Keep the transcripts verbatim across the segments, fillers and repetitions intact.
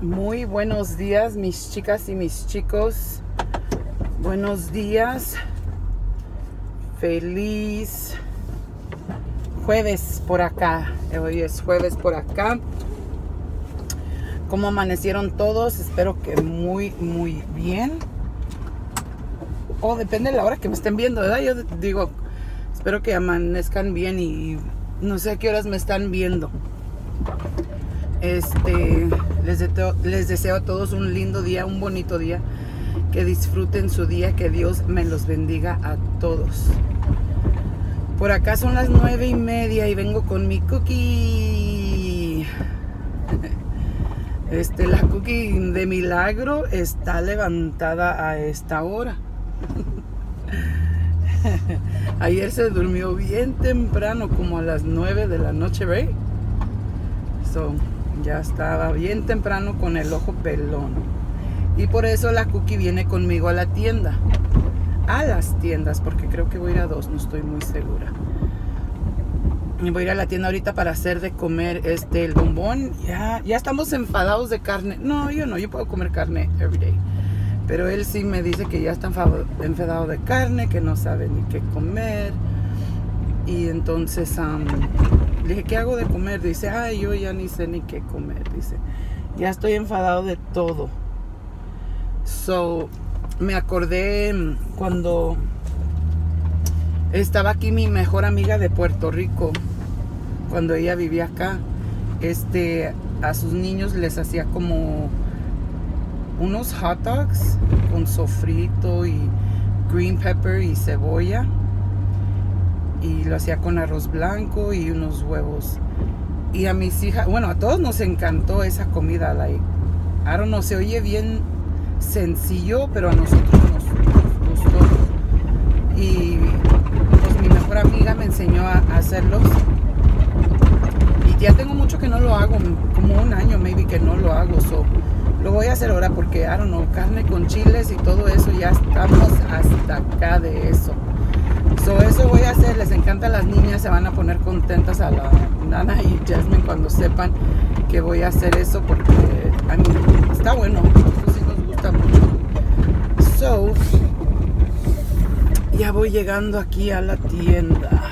Muy buenos días, mis chicas y mis chicos. Buenos días. Feliz jueves por acá. Hoy es jueves por acá. ¿Cómo amanecieron todos? Espero que muy, muy bien. O oh, depende de la hora que me estén viendo, ¿verdad? Yo digo, espero que amanezcan bien y no sé a qué horas me están viendo. Este, les deseo, les deseo a todos un lindo día, un bonito día. Que disfruten su día, que Dios me los bendiga a todos. Por acá son las nueve y media y vengo con mi cookie. Este, la cookie de milagro está levantada a esta hora. Ayer se durmió bien temprano, como a las nueve de la noche, ¿right? So, ya estaba bien temprano con el ojo pelón. Y por eso la cookie viene conmigo a la tienda. A las tiendas, porque creo que voy a ir a dos, no estoy muy segura. Y voy a ir a la tienda ahorita para hacer de comer este, el bombón. Ya, ya estamos enfadados de carne. No, yo no, yo puedo comer carne every day. Pero él sí me dice que ya está enfadado de carne, que no sabe ni qué comer. Y entonces um, le dije, ¿qué hago de comer? Dice, ay, yo ya ni sé ni qué comer. Dice, ya estoy enfadado de todo. So, me acordé cuando estaba aquí mi mejor amiga de Puerto Rico, cuando ella vivía acá. Este, a sus niños les hacía como unos hot dogs con sofrito y green pepper y cebolla. Y lo hacía con arroz blanco y unos huevos. Y a mis hijas, bueno, a todos nos encantó esa comida. Like, I don't know, se oye bien sencillo, pero a nosotros nos, nos gustó. Y pues mi mejor amiga me enseñó a, a hacerlos. Y ya tengo mucho que no lo hago, como un año maybe que no lo hago. So, lo voy a hacer ahora porque, I don't know, carne con chiles y todo eso, ya estamos hasta acá de eso. So, eso voy a hacer, les encanta a las niñas, se van a poner contentas a la Nana y Jasmine cuando sepan que voy a hacer eso porque a mí está bueno, eso sí nos gusta mucho. So, ya voy llegando aquí a la tienda.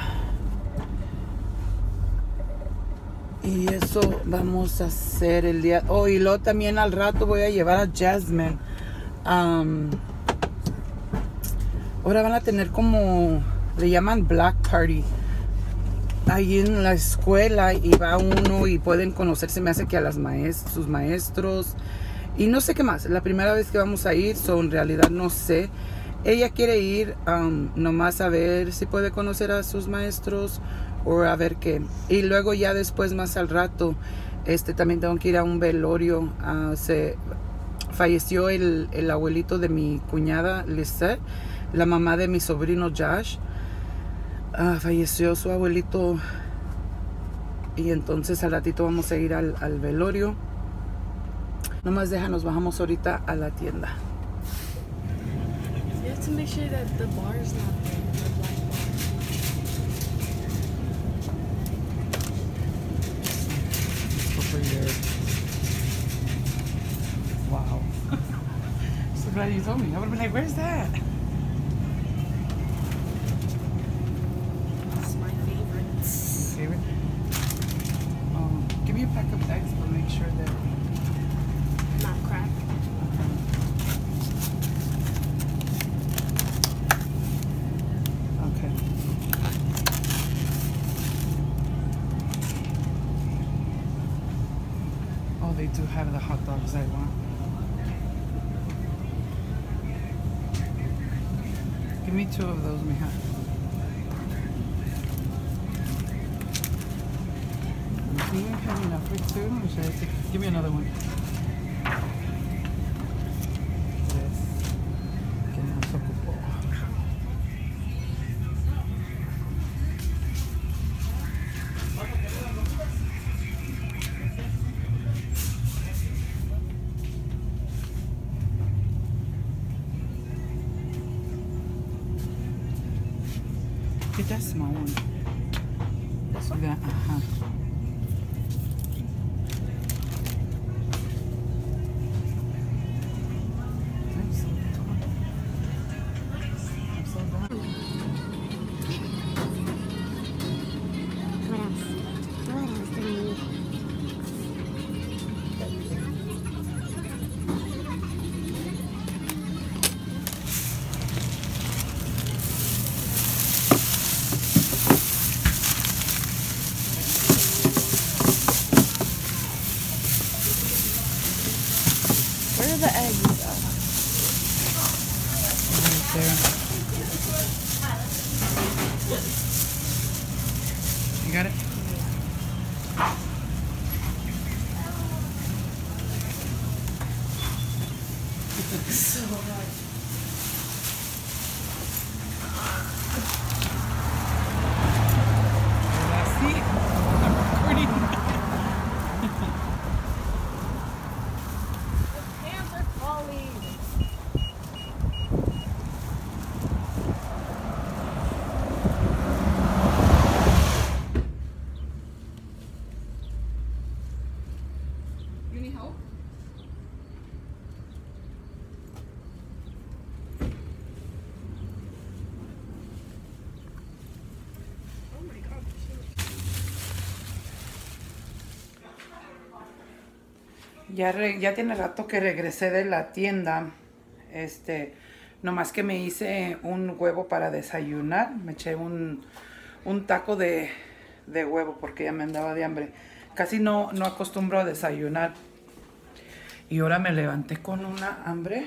Y eso vamos a hacer el día. Oh, y luego también al rato voy a llevar a Jasmine. Um, ahora van a tener como, le llaman Black Party. Ahí en la escuela y va uno y pueden conocerse, me hace que a las maestros, sus maestros. Y no sé qué más, la primera vez que vamos a ir, so en realidad no sé. Ella quiere ir um, nomás a ver si puede conocer a sus maestros o a ver qué. Y luego ya después, más al rato, este también tengo que ir a un velorio. Uh, se falleció el, el abuelito de mi cuñada, Lisette, la mamá de mi sobrino Josh. Uh, falleció su abuelito. Y entonces al ratito vamos a ir al, al velorio. Nomás déjanos, bajamos ahorita a la tienda. You have to make sure that the bar is not there, the black bar. Over here. Wow. So glad you told me. I would have been like, where's that? It's my favorite. Favorite? Um, give me a pack of eggs, but make sure that Not cracked. okay. Oh, they do have the hot dogs I want. Give me two of those, mija. Do you have enough for two? Or should I take, give me another one. Yes. Que nos ocupó. Get that small one. This one? That, uh-huh. are the eggs at? Right there. You got it? So hard. See? I'm recording. The pants are falling. You need help? Oh my god. Ya, re- ya tiene rato que regresé de la tienda. Este, nomás que me hice un huevo para desayunar. Me eché un, un taco de, de huevo porque ya me andaba de hambre. Casi no, no acostumbro a desayunar. Y ahora me levanté con una hambre.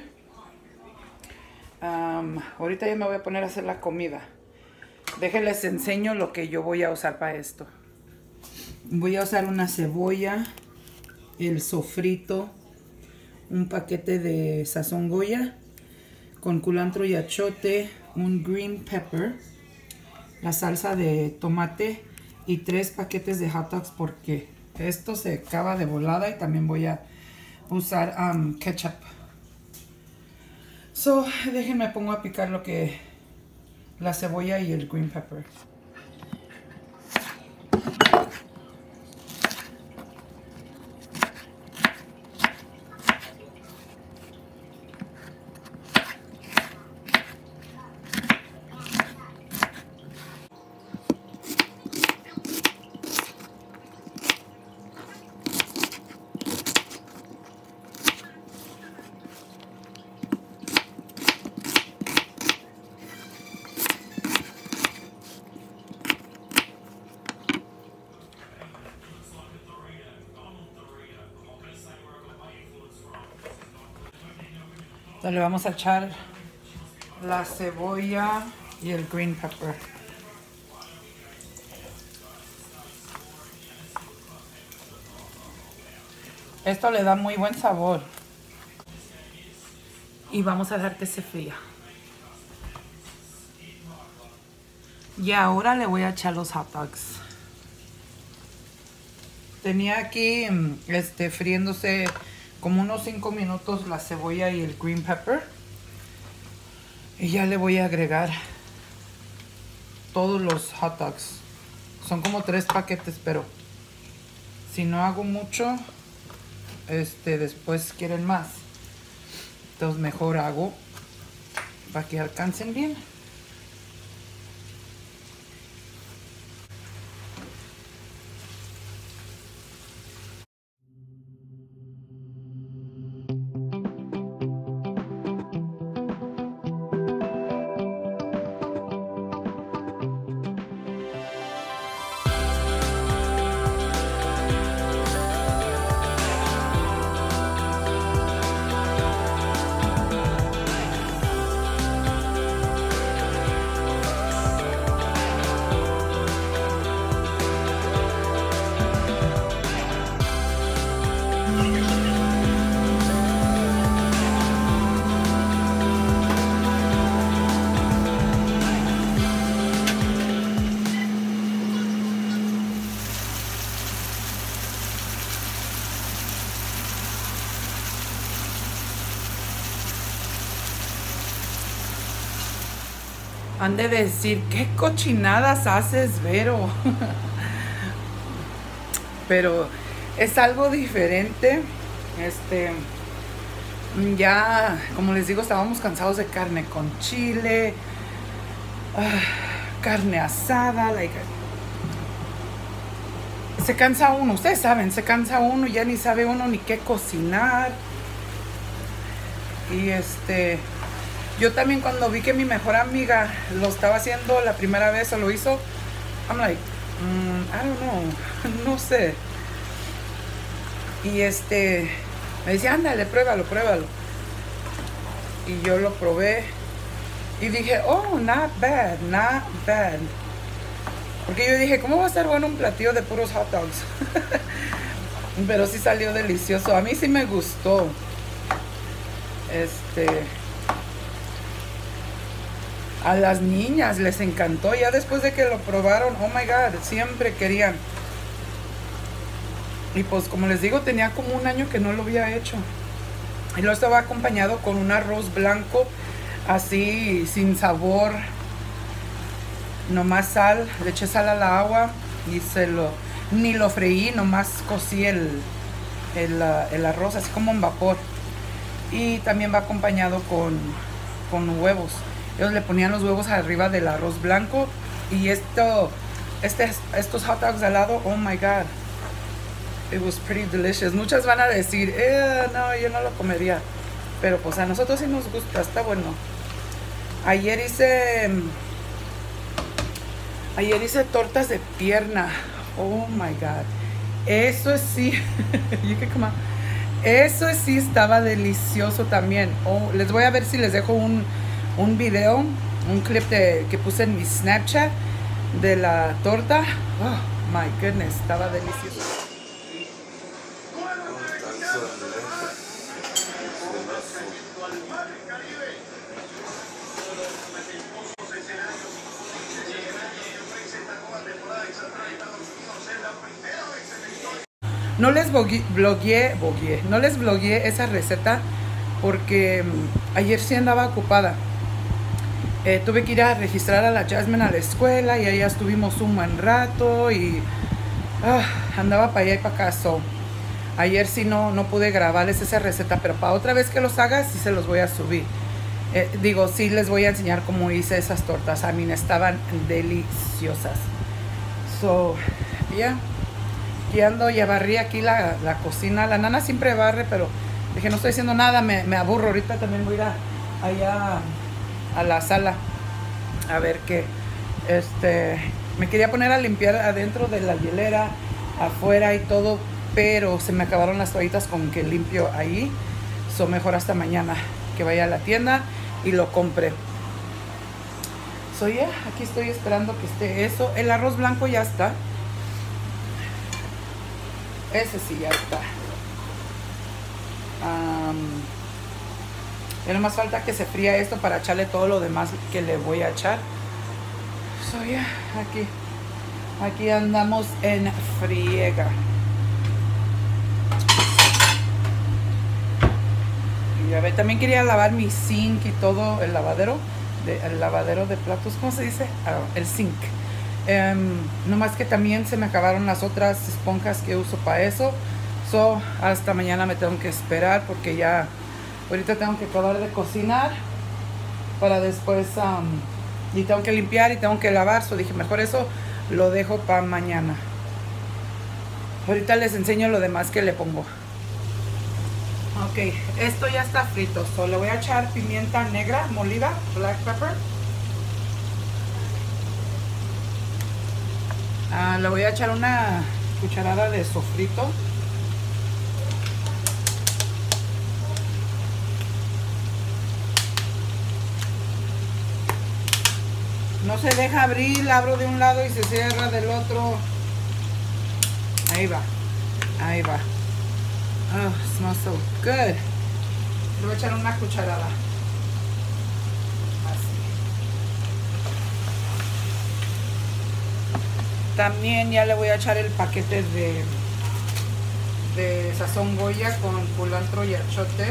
Um, ahorita ya me voy a poner a hacer la comida. Déjenles enseño lo que yo voy a usar para esto. Voy a usar una cebolla, el sofrito, un paquete de sazón Goya con culantro y achote, un green pepper, la salsa de tomate y tres paquetes de hot dogs porque esto se acaba de volada y también voy a usar um, ketchup. So, déjenme pongo a picar lo que la cebolla y el green pepper. Entonces le vamos a echar la cebolla y el green pepper. Esto le da muy buen sabor. Y vamos a dejar que se fría. Y ahora le voy a echar los hot dogs. Tenía aquí este, friéndose como unos cinco minutos la cebolla y el green pepper. Y ya le voy a agregar todos los hot dogs. Son como tres paquetes, pero si no hago mucho, este, después quieren más. Entonces mejor hago para que alcancen bien. Han de decir, ¿qué cochinadas haces, Vero? Pero es algo diferente. Este, ya, como les digo, estábamos cansados de carne con chile, uh, carne asada, like, se cansa uno, ustedes saben, se cansa uno, ya ni sabe uno ni qué cocinar. Y este, yo también cuando vi que mi mejor amiga lo estaba haciendo la primera vez o lo hizo, I'm like, mm, I don't know, no sé. Y este, me decía, ándale, pruébalo, pruébalo. y yo lo probé y dije, oh, not bad, not bad. Porque yo dije, ¿cómo va a ser bueno un platillo de puros hot dogs? Pero sí salió delicioso. A mí sí me gustó. Este... A las niñas les encantó. Ya después de que lo probaron, oh my God, siempre querían. Y pues como les digo, tenía como un año que no lo había hecho. Y lo estaba acompañado con un arroz blanco, así, sin sabor. Nomás sal, le eché sal a la agua y se lo... Ni lo freí, nomás cocí el, el, el arroz, así como en vapor. Y también va acompañado con, con huevos. Ellos le ponían los huevos arriba del arroz blanco. Y esto, este, estos hot dogs al lado, oh my God. It was pretty delicious. Muchas van a decir, eh, no, yo no lo comería. Pero pues a nosotros sí nos gusta, está bueno. Ayer hice... Ayer hice tortas de pierna. Oh my God. Eso sí. You can come out. Eso sí estaba delicioso también. Oh, les voy a ver si les dejo un, un video, un clip de, que puse en mi Snapchat de la torta. Oh my goodness, estaba delicioso. No les blogueé, blogueé, no les blogueé esa receta porque um, ayer sí andaba ocupada. Eh, tuve que ir a registrar a la Jasmine a la escuela y allá estuvimos un buen rato y uh, andaba para allá y para acá. So, ayer sí no, no pude grabarles esa receta, pero para otra vez que los haga sí se los voy a subir. Eh, digo, sí les voy a enseñar cómo hice esas tortas. A mí estaban deliciosas. So, ya. Yeah. Y ando, ya barrí aquí la, la cocina. La nana siempre barre, pero dije, no estoy haciendo nada, me, me aburro. Ahorita también voy a ir a, allá a la sala a ver qué. Este, me quería poner a limpiar adentro de la hielera, afuera y todo, pero se me acabaron las toallitas con que limpio ahí. So, mejor hasta mañana que vaya a la tienda y lo compre. So, yeah, aquí estoy esperando que esté eso. El arroz blanco ya está. Ese sí ya está. Um, ya no más falta que se fría esto para echarle todo lo demás que le voy a echar. So, yeah, aquí. Aquí andamos en friega. Y a ver, también quería lavar mi sink y todo, el lavadero. De, el lavadero de platos, ¿cómo se dice? Ah, el sink. Um, no más que también se me acabaron las otras esponjas que uso para eso. So, hasta mañana me tengo que esperar porque ya ahorita tengo que acabar de cocinar para después um, y tengo que limpiar y tengo que lavar. So, dije, mejor eso lo dejo para mañana. Ahorita les enseño lo demás que le pongo. Ok, esto ya está frito. So, le voy a echar pimienta negra molida, black pepper. Uh, le voy a echar una cucharada de sofrito. No se deja abrir, la abro de un lado y se cierra del otro. Ahí va, ahí va. Oh, smells so good. Le voy a echar una cucharada. También ya le voy a echar el paquete de, de sazón Goya con culantro y achote.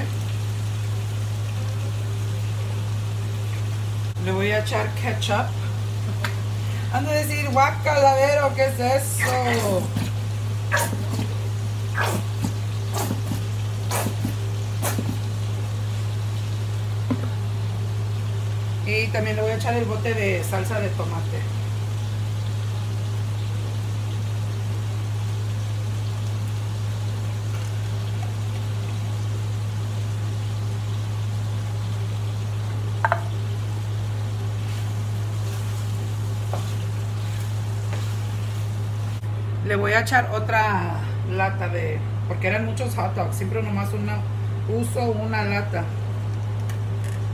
Le voy a echar ketchup. Ando a decir, guacalavero, ¿qué es eso? Y también le voy a echar el bote de salsa de tomate. Le voy a echar otra lata de, porque eran muchos hot dogs, siempre nomás una, uso una lata.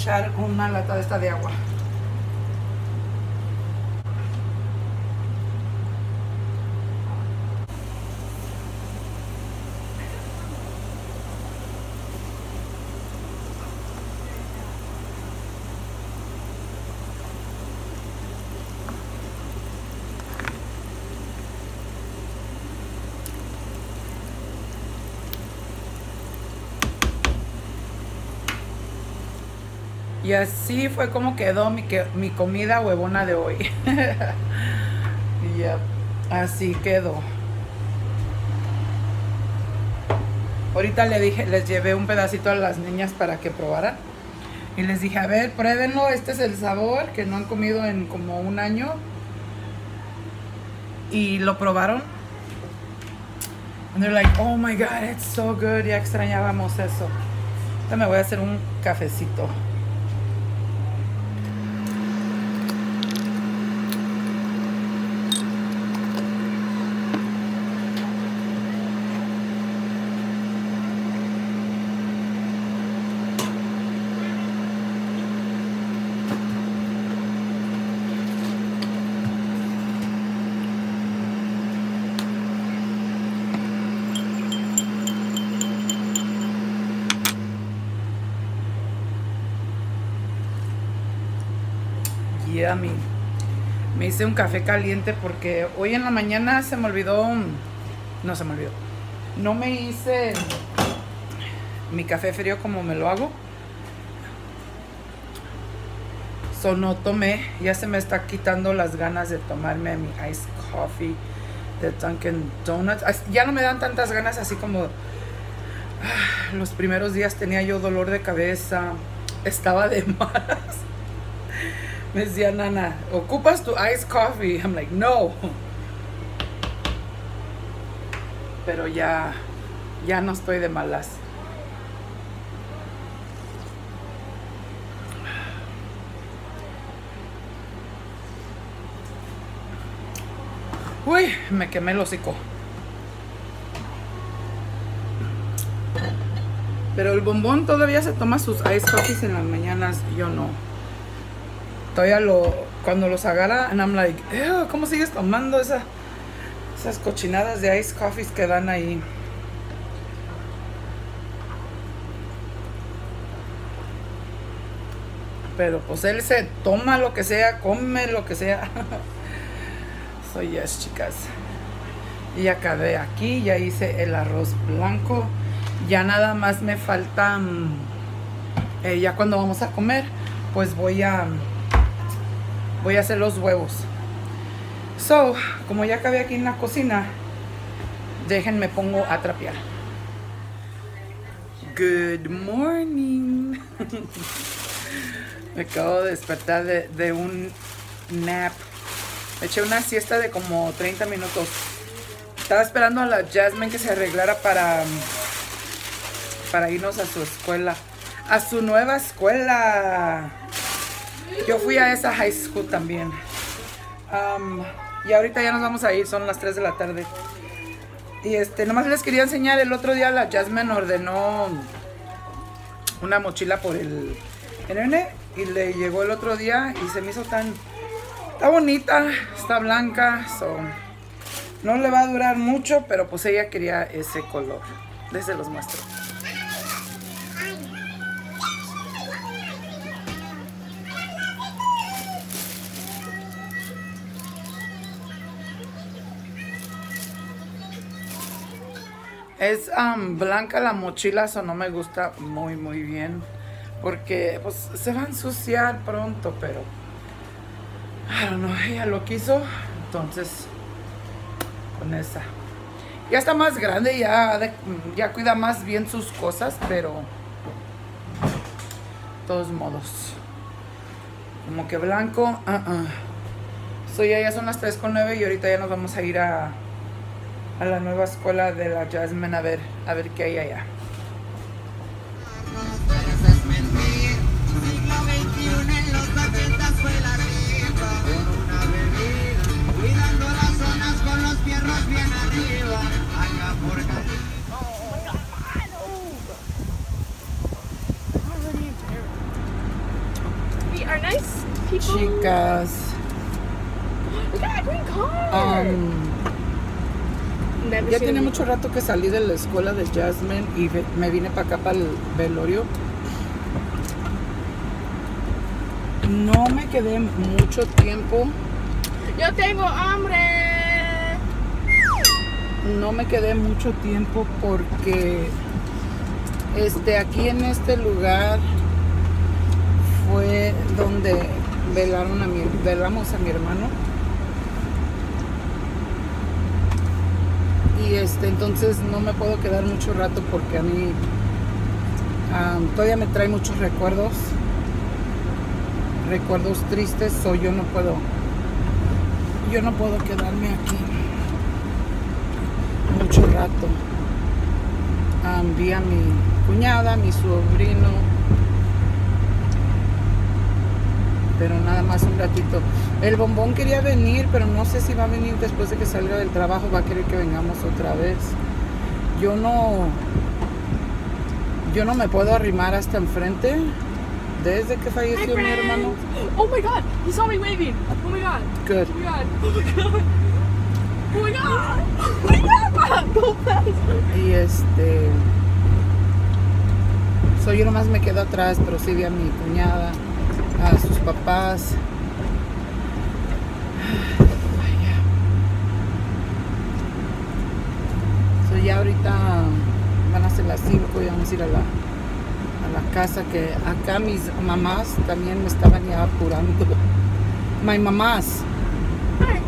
echar una lata de esta de agua. Y así fue como quedó mi, que, mi comida huevona de hoy. Y ya, así quedó. Ahorita le dije, les llevé un pedacito a las niñas para que probaran. Y les dije, a ver, pruébenlo, este es el sabor que no han comido en como un año. Y lo probaron. And they're like, oh my God, it's so good. Ya extrañábamos eso. Ahora me voy a hacer un cafecito. Yummy. Me hice un café caliente porque hoy en la mañana se me olvidó, no se me olvidó, no me hice mi café frío como me lo hago, so no tomé. Ya se me está quitando las ganas de tomarme mi iced coffee de Dunkin' Donuts. Ya no me dan tantas ganas así como ah, los primeros días. Tenía yo dolor de cabeza, estaba de malas. Me decía Nana, ¿ocupas tu iced coffee? I'm like, no. Pero ya, ya no estoy de malas. Uy, me quemé el hocico. Pero el bombón todavía se toma sus iced coffees en las mañanas, yo no. Todavía lo, cuando los agarra, and I'm like, ew, ¿cómo sigues tomando esa, esas cochinadas de iced coffees que dan ahí? Pero pues él se toma lo que sea, come lo que sea. So yes, chicas. Y acabé aquí, ya hice el arroz blanco. Ya nada más me falta, eh, ya cuando vamos a comer, pues voy a... Voy a hacer los huevos. So, como ya acabé aquí en la cocina, déjenme pongo a trapear. Good morning. Me acabo de despertar de, de un nap. Me eché una siesta de como treinta minutos. Estaba esperando a la Jasmine que se arreglara para, para irnos a su escuela. A su nueva escuela. Yo fui a esa high school también. Um, y ahorita ya nos vamos a ir, son las tres de la tarde. Y este, nomás les quería enseñar, el otro día la Jasmine ordenó una mochila por el internet. Y le llegó el otro día y se me hizo tan... Está bonita, está blanca. So, no le va a durar mucho, pero pues ella quería ese color. Les los muestro. Es um, blanca la mochila, eso no me gusta muy muy bien. Porque pues se va a ensuciar pronto, pero... I don't know, ella lo quiso. Entonces, con esa. Ya está más grande, ya, de, ya cuida más bien sus cosas, pero... De todos modos. Como que blanco, uh -uh. So ya, ya son las tres con nueve y ahorita ya nos vamos a ir a... a la nueva escuela de la Jasmine a ver, a ver qué hay allá. becas. We got a green card. Um, Never ya seen tiene a- mucho rato que salí de la escuela de Jasmine y ve- me vine para acá, para el velorio. No me quedé mucho tiempo. Yo tengo hambre. No me quedé mucho tiempo porque este aquí en este lugar fue donde velaron a mi, velamos a mi hermano. Y este entonces no me puedo quedar mucho rato porque a mí um, todavía me trae muchos recuerdos. Recuerdos tristes, o yo no puedo yo no puedo quedarme aquí mucho rato. Um, vi a mi cuñada, a mi sobrino, pero nada más un ratito. El bombón quería venir, pero no sé si va a venir después de que salga del trabajo. Va a querer que vengamos otra vez. Yo no yo no me puedo arrimar hasta enfrente desde que Hi, falleció mi friends. hermano. Oh my god, he saw me waving. Oh my god. Good. Oh my god. Oh my god. Oh my god. Oh my god. Go fast. Y este. So, yo nomás me quedo atrás, pero sí vi a mi cuñada, a sus papás. So, ya ahorita van a ser las cinco y vamos a ir a la, a la casa, que acá mis mamás también me estaban ya apurando. My mamás. Hi.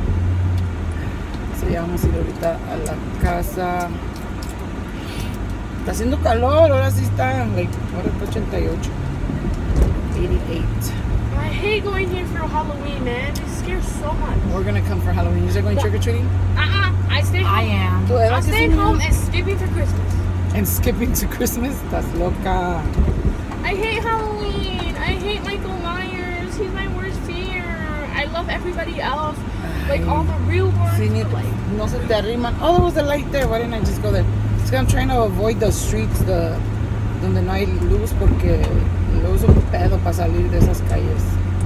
So, ya vamos a ir ahorita a la casa. Está haciendo calor, ahora sí está, like, ahora está ochenta y ocho. ochenta y ocho. I hate going here for Halloween, man. It scares so much. We're gonna come for Halloween. You guys are going trick or treating? Uh-uh. I stay home. am. ¿Tú eres I'm que staying sí, home no? and skipping for Christmas. And skipping to Christmas? Estás loca. I hate Halloween. I hate Michael Myers. He's my worst fear. I love everybody else. Like all the real ones. Sí, ni- Like, no se te arriman. Oh, there was a light there. Why didn't I just go there? Es que I'm trying to avoid the streets the, donde no hay luz, porque luego es un pedo para salir de esas calles.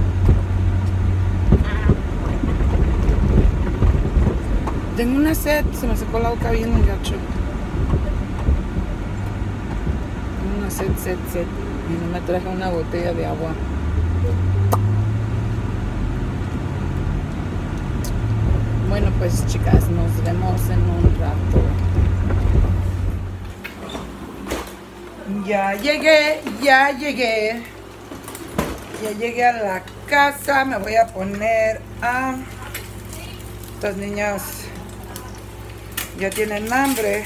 Tengo una sed, se me secó la boca bien gacho. Tengo una sed, sed, sed. Y no me traje una botella de agua. Bueno, pues chicas, nos vemos en un rato. Ya llegué, ya llegué. Ya llegué a la casa. Me voy a poner a... Estas niñas ya tienen hambre.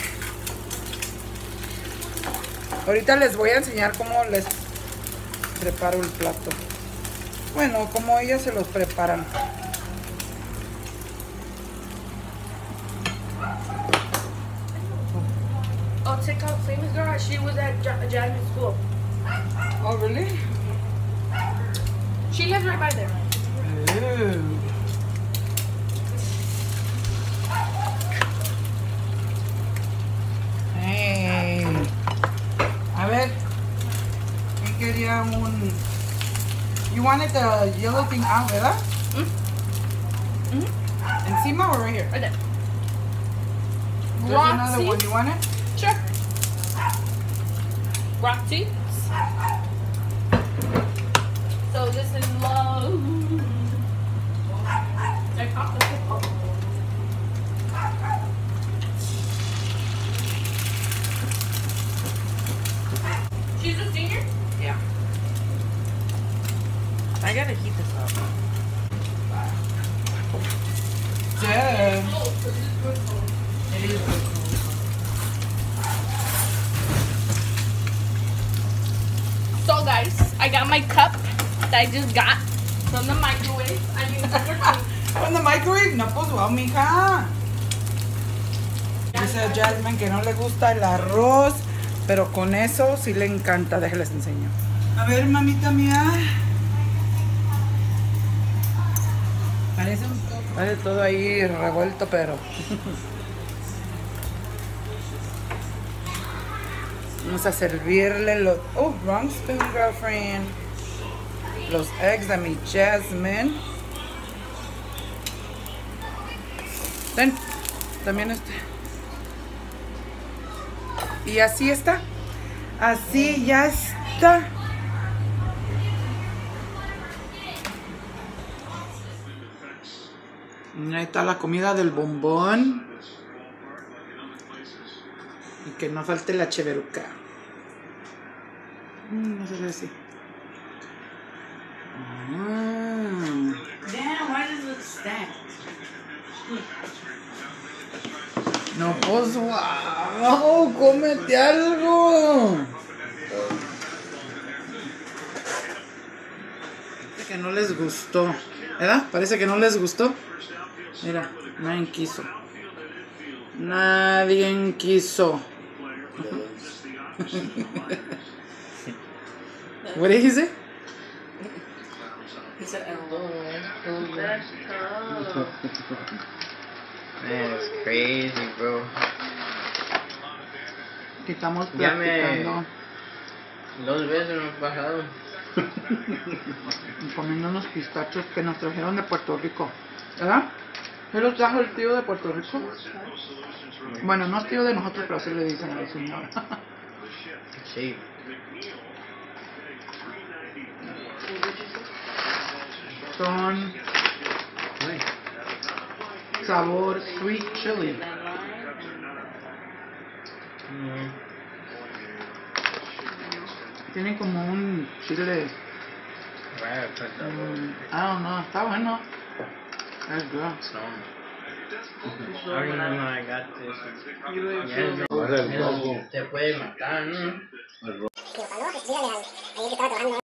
Ahorita les voy a enseñar cómo les preparo el plato. Bueno, como ellas se los preparan. oh, TikTok famous girl. She was at Ja- Jasmine school. Oh, really? She lives right by there. Ooh. Hey. A ver. ¿Quién quería un... You wanted the yellow thing out, ¿verdad? Mm. Encima or right here? Right there. There's Roxy. another one. You want it? Sure. Roxy. So this is love. Check out the people. She's a senior? Yeah. I gotta heat this up. Yeah. Oh, so this is good. It is good. So guys, I got my cup that I just got from the microwave. I mean, From the microwave, no pues wow, mija. Dice Jasmine que no le gusta el arroz, pero con eso sí le encanta. Déjenles enseño. A ver, mamita mía. Parece, un, parece todo ahí revuelto, pero... Vamos a servirle los... Oh, wrong spoon, girlfriend. los eggs de mi Jasmine. Ven, también este. Y así está. Así ya está. Ahí está la comida del bombón. Y que no falte la cheveruca. Mm, no se ve así. Mm. Damn, why does it look stacked? No, pues, wow, cómete algo. Parece que no les gustó, ¿verdad? Parece que no les gustó. Mira, nadie quiso. Nadie quiso. What did he say? He said, hello. That's tough. Man, it's crazy, bro. Que estamos Ya me- platicando. Dos veces me he pasado. Y comiendo unos pistachos que nos trajeron de Puerto Rico. ¿Verdad? ¿Se los trajo el tío de Puerto Rico? Bueno, no es tío de nosotros, pero así le dicen a la señora. Sí. Son sabor sweet chili. Mm. Tienen como un chile. Right, I put that um, I don't know, está bueno. Es good. I remember when I got this. You would Ya feel es- like es- te puede matar, ¿no? Pero para no, pues dígale al, ahí que estaba trabajando